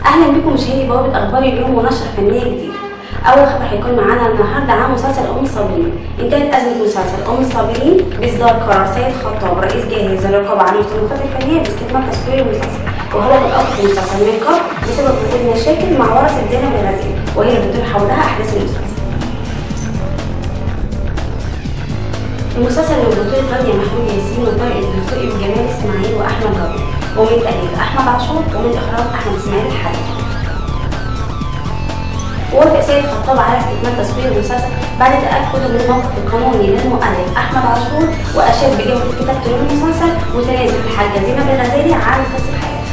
اهلا بكم مشاهدي بوابه اخبار اليوم ونشره فنيه جديده. اول خبر هيكون معانا النهارده عن مسلسل ام الصابرين. انتهت ازمه مسلسل ام الصابرين باصدار قرار سيد خطاب رئيس جهاز الرقابه على المصنفات الفنيه باستكمال تصوير المسلسل، وهو توقف المسلسل من قبل بسبب وجود مشاكل مع ورثه زينب الغزالي وهي اللي بتدور حولها احداث المسلسل. المسلسل من بطولة رانيا محمود ياسين وطارق الدسوقي وجمال اسماعيل واحمد جابر، ومن تأليف احمد عاشور ومن اخراج احمد اسماعيل الحلبي. ووافق سيد خطاب على استكمال تصوير المسلسل بعد تأكده من الموقف القانوني للمؤلف احمد عاشور، واشاد بجودة كتابته للمسلسل وتنازل الحاجة زينب الغزالي عن قصة حياته.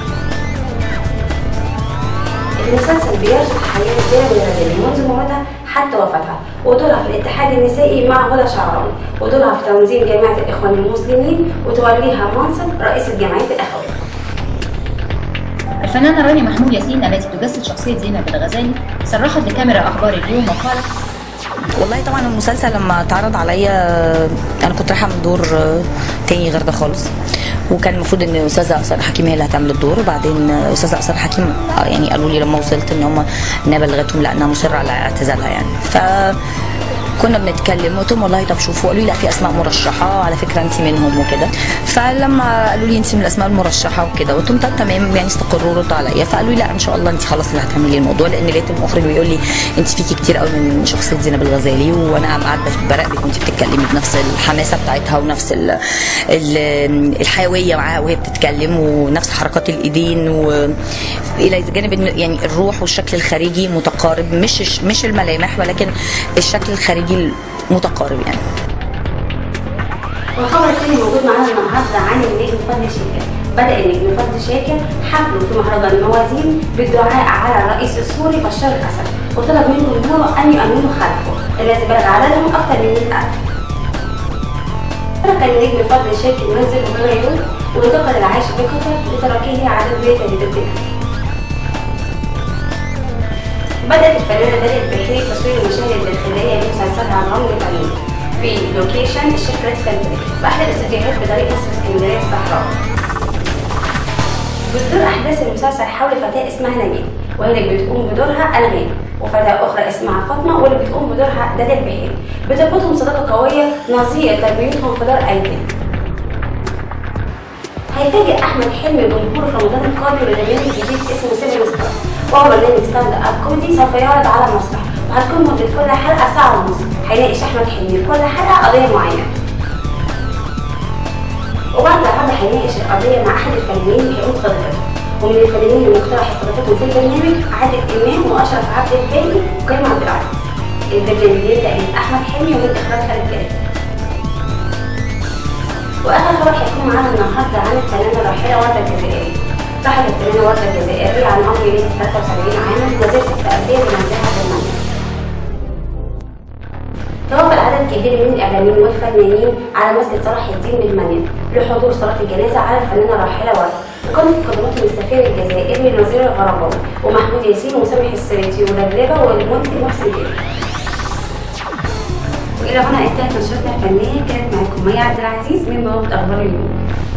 المسلسل بيرصد حياة زينب الغزالي منذ مولدها حتى وفاتها، ودورها في الاتحاد النسائي مع هدى شعراوي، ودورها في تنظيم جامعة الإخوان المسلمين وتوليها منصب رئيسة جمعية الأخوات. الفنانة رانيا محمود ياسين التي تجسد شخصية زينب الغزالي صرحت لكاميرا أخبار اليوم وقالت: والله طبعا المسلسل لما اتعرض عليا انا كنت رايحه من دور تاني غير ده خالص، وكان المفروض ان استاذه اسرار حكيم هي اللي هتعمل الدور، وبعدين استاذه اسرار حكيم يعني قالوا لي لما وصلت ان هم انها بلغتهم لا انها مصره على اعتزالها يعني. كنا بنتكلم قلت لهم والله طب شوفوا، قالوا لي لا في اسماء مرشحه على فكره انت منهم وكده، فلما قالوا لي انت من الاسماء المرشحه وكده قلت لهم طب تمام يعني استقروا ردوا عليا، فقالوا لي لا ان شاء الله انت خلاص اللي هتعملي الموضوع، لان لقيت المخرج بيقول لي انت فيكي كتير قوي من شخصيه زينب الغزالي، وانا قاعده براقبك وانت بتتكلمي بنفس الحماسه بتاعتها ونفس الحيويه معاها وهي بتتكلم ونفس حركات الايدين، والى جانب يعني الروح والشكل الخارجي متقارب، مش الملامح ولكن الشكل الخارجي متقارب يعني. والخبر الثاني موجود معانا النهارده عن النجم فضل شاكر. بدأ النجم فضل شاكر حفله في مهرجان الموازين بالدعاء على الرئيس السوري بشار الاسد، وطلب منه الجمهور ان يؤمنوا خلفه الذي بلغ عددهم اكثر من 100,000. ترك النجم فضل شاكر منزل بيروت وانتقل العيش بقطر لتركه عدد بيته لتبديله. بدأت الفنانة داليا البحيري تصوير المشاهد الداخلية لمسلسلها الرمل الأمين في لوكيشن الشركة الاسكندرية بأحد الاستديوهات بطريق مصر اسكندرية الصحراء. بتدور أحداث المسلسل حول فتاة اسمها نبيل وهي اللي بتقوم بدورها أنغام، وفتاة أخرى اسمها فاطمة واللي بتقوم بدورها داليا البحيري. بتربطهم صداقة قوية نظير تربيتهم في دار أيتام. هيفاجئ أحمد حلمي الجمهور في رمضان القادم ببرنامج جديد اسمه 7 ستار، وهو برنامج ستاند اب كوميدي سوف يعرض على المسرح، وهتكون مدة كل حلقة ساعة ونص. هيناقش أحمد حلمي في كل حلقة قضية معينة، وبعد العرض هيناقش القضية مع أحد الفنانين اللي هيقوم بخبرته، ومن الفنانين اللي مقترح خبرتهم في البرنامج عادل إمام وأشرف عبد الباقي وكريم عبد العزيز. البرنامج يبدأ من أحمد حلمي ومن إخراج خالد كريم. واخر خبر هيكون معانا النهارده عن الفنانه الراحله ورده الجزائريه. رحلت الفنانه ورده الجزائريه عن عمر ليها 73 عاما وزارة التأدية بمنزلها في المنزل. توافق عدد كبير من الاعلاميين والفنانين على مسجد صلاح الدين بالمنيا لحضور صلاه الجنازه على الفنانه الراحله ورده، وكانت في قدمتهم السفير الجزائري نظير الغرباوي ومحمود ياسين وسامح السريتي ولبلبه والمنتج محسن جابر. والى هنا انتهت نشرتنا الفنيه، كانت معكم مي عبد العزيز من بوابه اخبار اليوم.